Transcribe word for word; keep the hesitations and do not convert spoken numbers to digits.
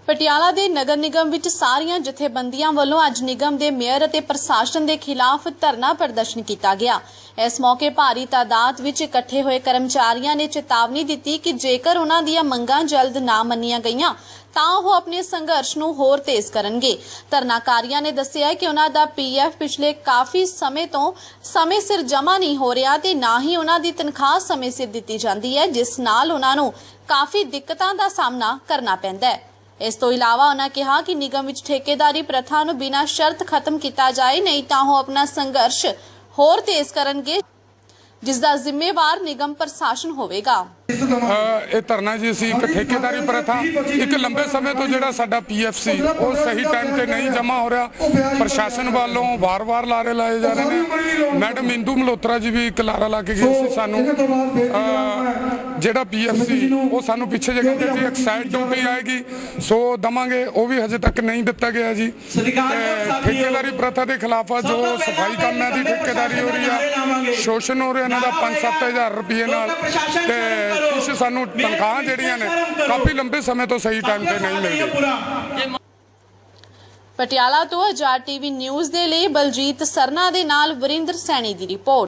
पटियाला दे नगर निगम विच सारियां जथेबंदियां वालों अज निगम दे मेयर अते प्रशासन के खिलाफ धरना प्रदर्शन किया गया। इस मौके भारी तादाद विच इकट्ठे हुए कर्मचारियों ने चेतावनी दी कि जेकर उन्हां दीयां मंगां जल्द ना मन्नियां गईयां तां ओह अपने संघर्ष नूं होर तेज करनगे। धरनाकारियों ने दस्सिया कि उन्हां दा पी एफ पिछले काफ़ी समय तो समय सिर जमा नहीं हो रहा ते ना ही उन्हां दी तनख्वाह समय सिर दित्ती जांदी है, जिस नाल उन्हां नूं काफ़ी दिक्कतां दा सामना करना पैंदा है। इस तो इलावा उन्होंने कहा कि निगम विच ठेकेदारी प्रथा नूं बिना शर्त खत्म किया जाए, नहीं तो वह अपना संघर्ष होर तेज करेंगे, जिसका जिम्मेवार निगम प्रशासन होवेगा। ਇਹ ਧਰਨਾ ਜੀ ਅਸੀਂ ਇੱਕ ਠੇਕੇਦਾਰੀ ਪ੍ਰਥਾ ਇੱਕ ਲੰਬੇ ਸਮੇਂ ਤੋਂ ਜਿਹੜਾ ਸਾਡਾ ਪੀ ਐਫ ਸੀ ਉਹ ਸਹੀ ਟਾਈਮ ਤੇ ਨਹੀਂ ਜਮ੍ਹਾਂ ਹੋ ਰਿਹਾ। ਪ੍ਰਸ਼ਾਸਨ ਵੱਲੋਂ ਵਾਰ-ਵਾਰ ਲਾਰੇ ਲਾਏ ਜਾ ਰਹੇ ਨੇ। ਮੈਡਮ ਇੰਦੂ ਮਲਹੋਤਰਾ ਜੀ ਵੀ ਇੱਕ ਲਾਰਾ ਲਾ ਕੇ ਗਏ ਸੀ ਸਾਨੂੰ, ਜਿਹੜਾ ਪੀ ਐਫ ਸੀ ਉਹ ਸਾਨੂੰ ਪਿੱਛੇ ਜੇ ਕਹਿੰਦੇ ਸੀ ਐਕਸਾਈਡ ਡਿਊਟੀ ਆਏਗੀ ਸੋ ਦਵਾਂਗੇ, ਉਹ ਵੀ ਹਜੇ ਤੱਕ ਨਹੀਂ ਦਿੱਤਾ ਗਿਆ ਜੀ। ਠੇਕੇਦਾਰੀ ਪ੍ਰਥਾ ਦੇ ਖਿਲਾਫ ਆ ਜੋ ਸਫਾਈ ਕੰਮਾਂ ਦੀ ਠੇਕੇਦਾਰੀ ਹੋ ਰਹੀ ਆ, ਸ਼ੋਸ਼ਣ ਹੋ ਰਿਹਾ ਇਹਨਾਂ ਦਾ ਪੰਜ ਸੱਤ ਹਜ਼ਾਰ ਰੁਪਏ ਨਾਲ ਤੇ कुछ सानू तनख्वाह जिहड़ियां ने काफ़ी लंबे समय तो सही टाइम पे नहीं मिलती। पटियाला तो आजाद टीवी न्यूज़ दे लिए बलजीत सरना दे नाल वरिंदर सैनी दी रिपोर्ट।